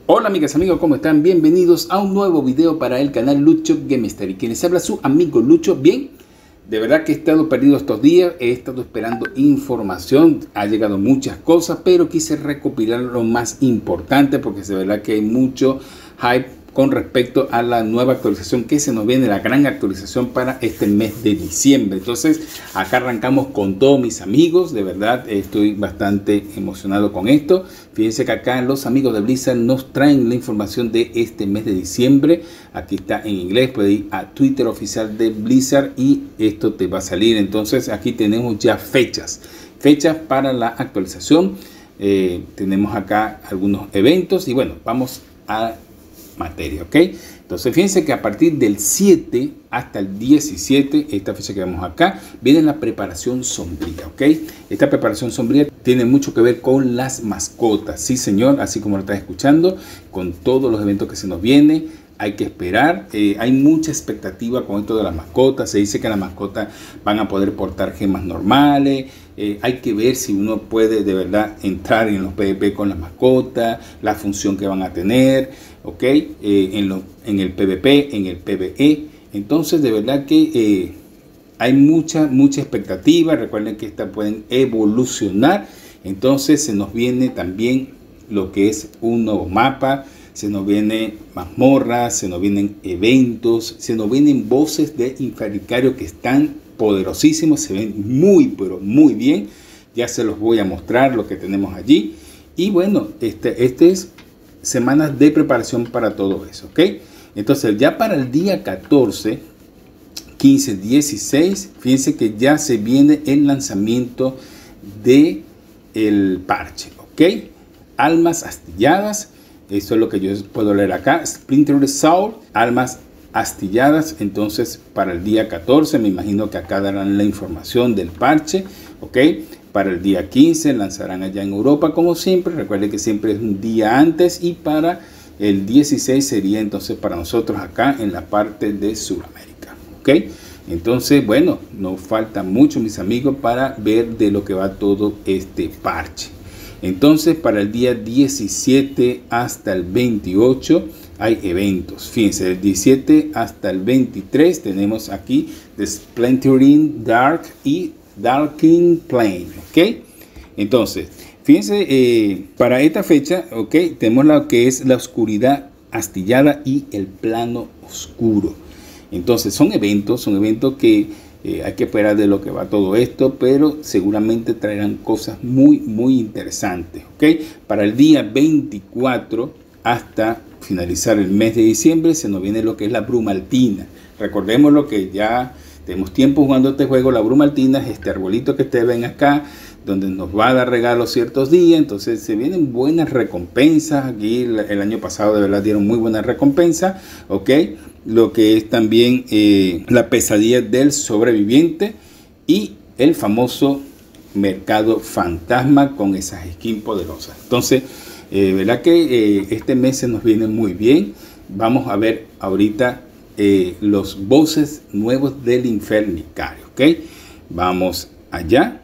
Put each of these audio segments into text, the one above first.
Hola amigas, amigos, ¿cómo están? Bienvenidos a un nuevo video para el canal Lucho Gamester. Y quien les habla, su amigo Lucho. Bien, de verdad que he estado perdido estos días, he estado esperando información, ha llegado muchas cosas, pero quise recopilar lo más importante porque de verdad que hay mucho hype con respecto a la nueva actualización que se nos viene, la gran actualización para este mes de diciembre. Entonces acá arrancamos con todos mis amigos, de verdad estoy bastante emocionado con esto. Fíjense que acá los amigos de Blizzard nos traen la información de este mes de diciembre. Aquí está en inglés, puedes ir a Twitter oficial de Blizzard y esto te va a salir. Entonces aquí tenemos ya fechas para la actualización. Tenemos acá algunos eventos y bueno, vamos a materia, ok. Entonces fíjense que a partir del 7 hasta el 17, esta fecha que vemos acá, viene la preparación sombría, ok. Esta preparación sombría tiene mucho que ver con las mascotas, sí señor, así como lo estás escuchando, con todos los eventos que se nos viene. Hay que esperar, hay mucha expectativa con esto de las mascotas. Se dice que las mascotas van a poder portar gemas normales. Hay que ver si uno puede de verdad entrar en los PvP con las mascotas, la función que van a tener, ok, en el PvP, en el PvE. Entonces de verdad que hay mucha expectativa. Recuerden que estas pueden evolucionar. Entonces se nos viene también lo que es un nuevo mapa. Se nos vienen mazmorras, se nos vienen eventos, se nos vienen voces de Infernicario que están poderosísimos, se ven muy pero muy bien. Ya se los voy a mostrar lo que tenemos allí. Y bueno, este es semanas de preparación para todo eso, ¿ok? Entonces ya para el día 14, 15, 16, fíjense que ya se viene el lanzamiento de el parche, ¿ok? Almas astilladas. Eso es lo que yo puedo leer acá. Splintered Soul, almas astilladas. Entonces para el día 14 me imagino que acá darán la información del parche, ok. Para el día 15 lanzarán allá en Europa como siempre. Recuerden que siempre es un día antes. Y para el 16 sería entonces para nosotros acá en la parte de Sudamérica, ok. Entonces bueno, no falta mucho mis amigos para ver de lo que va todo este parche. Entonces para el día 17 hasta el 28 hay eventos. Fíjense, del 17 hasta el 23 tenemos aquí The Splintering Dark y Darkening Plane, ¿ok? Entonces, fíjense, para esta fecha, ¿ok? Tenemos lo que es la oscuridad astillada y el plano oscuro. Entonces son eventos que hay que esperar de lo que va todo esto, pero seguramente traerán cosas muy interesantes, ¿ok? Para el día 24 hasta finalizar el mes de diciembre se nos viene lo que es la Brumaltina. Recordemos lo que ya tenemos tiempo jugando este juego. La Brumaltina es este arbolito que ustedes ven acá, donde nos va a dar regalos ciertos días. Entonces se vienen buenas recompensas. Aquí el año pasado de verdad dieron muy buenas recompensas, ok. Lo que es también la pesadilla del sobreviviente y el famoso mercado fantasma con esas skins poderosas. Entonces verdad que este mes se nos viene muy bien. Vamos a ver ahorita los bosses nuevos del Infernicario, ok. Vamos allá.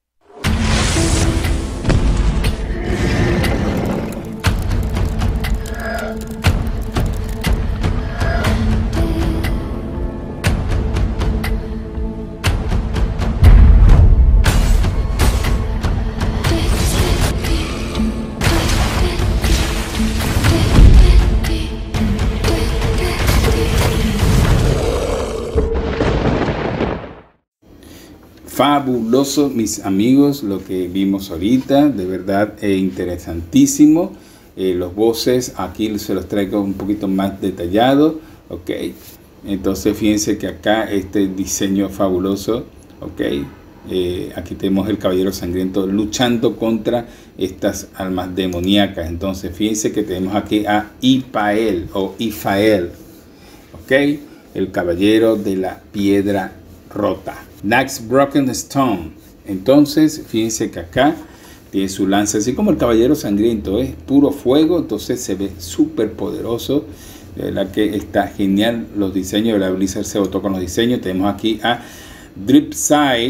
Fabuloso mis amigos lo que vimos ahorita, de verdad interesantísimo. Los bosses aquí se los traigo un poquito más detallado, ok. Entonces fíjense que acá este diseño fabuloso, ok. Aquí tenemos el caballero sangriento luchando contra estas almas demoníacas. Entonces fíjense que tenemos aquí a Ifael o Ifael, ok, el caballero de la piedra rota, Nax Broken Stone. Entonces fíjense que acá tiene su lanza, así como el caballero sangriento, es puro fuego. Entonces se ve súper poderoso, de verdad que está genial. Los diseños de la Blizzard se votó con los diseños. Tenemos aquí a Dripside,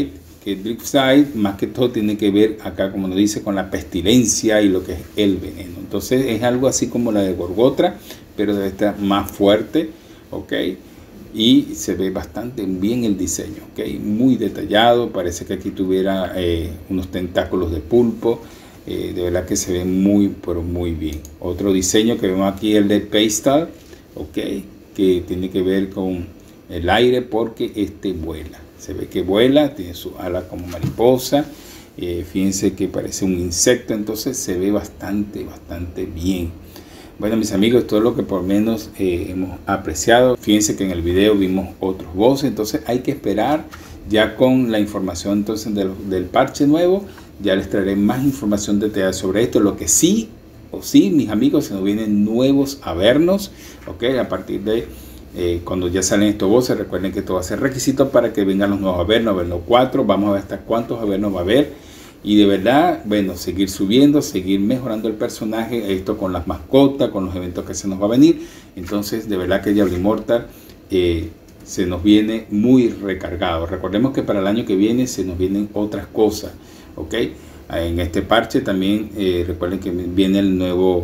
Dripside más que todo tiene que ver acá, como nos dice, con la pestilencia y lo que es el veneno. Entonces es algo así como la de Gorgotra, pero debe estar más fuerte, ok. Y se ve bastante bien el diseño, ok, muy detallado. Parece que aquí tuviera unos tentáculos de pulpo. De verdad que se ve muy, pero muy bien. Otro diseño que vemos aquí, el de Pastel, ok, que tiene que ver con el aire porque este vuela. Se ve que vuela, tiene su ala como mariposa. Fíjense que parece un insecto, entonces se ve bastante bien. Bueno, mis amigos, todo lo que por menos hemos apreciado. Fíjense que en el video vimos otros voces, entonces hay que esperar ya con la información entonces del parche nuevo. Ya les traeré más información detallada sobre esto. Lo que sí, mis amigos, se nos vienen nuevos avernos, ok, a partir de cuando ya salen estos voces. Recuerden que esto va a ser requisito para que vengan los nuevos avernos 4. Vamos a ver hasta cuántos avernos va a haber. Y de verdad, bueno, seguir subiendo, seguir mejorando el personaje, esto con las mascotas, con los eventos que se nos va a venir. Entonces, de verdad que Diablo Immortal se nos viene muy recargado. Recordemos que para el año que viene se nos vienen otras cosas, ¿ok? En este parche también recuerden que viene el nuevo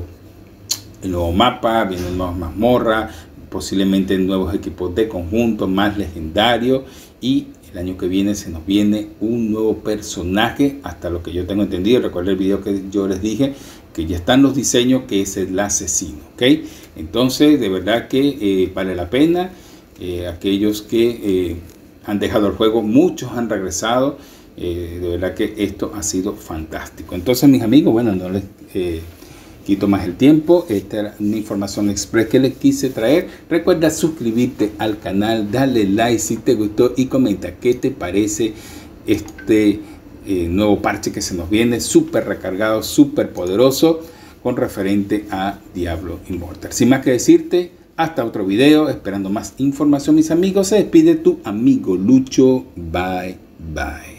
mapa, vienen nuevas mazmorras, posiblemente nuevos equipos de conjunto, más legendarios, y el año que viene se nos viene un nuevo personaje, hasta lo que yo tengo entendido. Recuerden el video que yo les dije que ya están los diseños, que es el asesino, ¿ok? Entonces, de verdad que vale la pena. Aquellos que han dejado el juego, muchos han regresado. De verdad que esto ha sido fantástico. Entonces, mis amigos, bueno, no les quito más el tiempo. Esta era una información express que les quise traer. Recuerda suscribirte al canal, darle like si te gustó y comenta qué te parece este nuevo parche que se nos viene, súper recargado, súper poderoso, con referente a Diablo Immortal. Sin más que decirte, hasta otro video, esperando más información, mis amigos. Se despide tu amigo Lucho. Bye, bye.